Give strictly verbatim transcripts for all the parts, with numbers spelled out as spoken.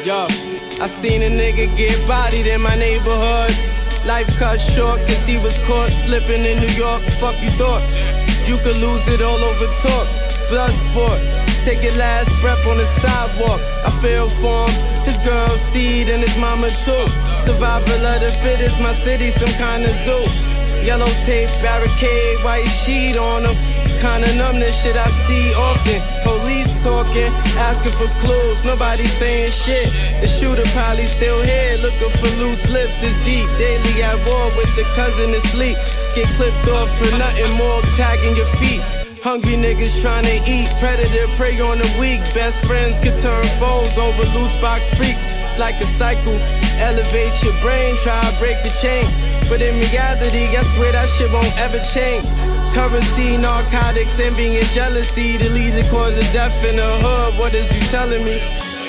Yo, I seen a nigga get bodied in my neighborhood. Life cut short cause he was caught slipping in New York. Fuck you thought you could lose it all over talk. Blood sport, take your last breath on the sidewalk. I feel for him, his girl seed and his mama too. Survival of the fittest, my city some kind of zoo. Yellow tape barricade, white sheet on them. Kinda numb, this shit I see often. Police talking, asking for clues, nobody saying shit. The shooter probably still here, looking for loose lips. It's deep, daily at war with the cousin asleep. Get clipped off for nothing more, tagging your feet. Hungry niggas tryna eat, predator prey on the weak. Best friends could turn foes over loose box freaks. It's like a cycle, elevate your brain, try to break the chain. But in reality, I swear that shit won't ever change. Currency, narcotics, envy and jealousy, the leading cause of death in the hood. What is you telling me?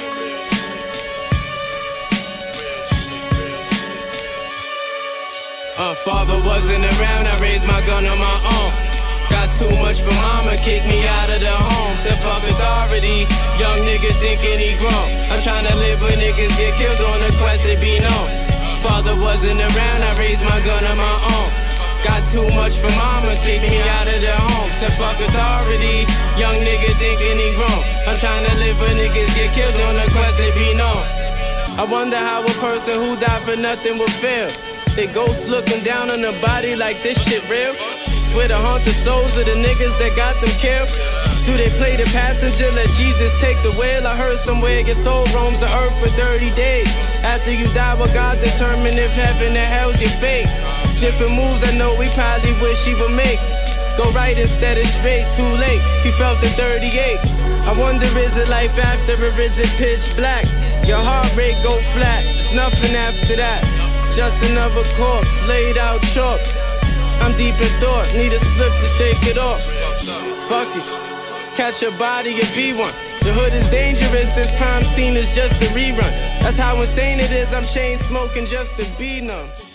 Uh, father wasn't around, I raised my gun on my own. Got too much for mama, kicked me out of the home. Said fuck authority, young nigga thinking he grown. I'm tryna live where niggas get killed on a quest to be known. Father wasn't around, I raised my gun on my own. Got too much for mama, kicked me out of the home. Said fuck authority, young nigga thinking he grown. I'm tryna live where niggas get killed on a quest to be known. I wonder how a person who died for nothing would feel. They ghosts looking down on the body like this shit real. Swear to haunt the souls of the niggas that got them killed. Do they play the passenger, let Jesus take the wheel? I heard somewhere your soul roams the earth for thirty days. After you die, will God determine if heaven or hell's your fate? Different moves I know we probably wish he would make. Go right instead of straight, too late. He felt the thirty-eight. I wonder, is it life after or is it pitch black? Your heart rate go flat, it's nothing after that. Just another corpse, laid out chalk. I'm deep in thought, need a split to shake it off. Fuck it, catch a body and be one. The hood is dangerous, this crime scene is just a rerun. That's how insane it is, I'm chain smoking just to be numb.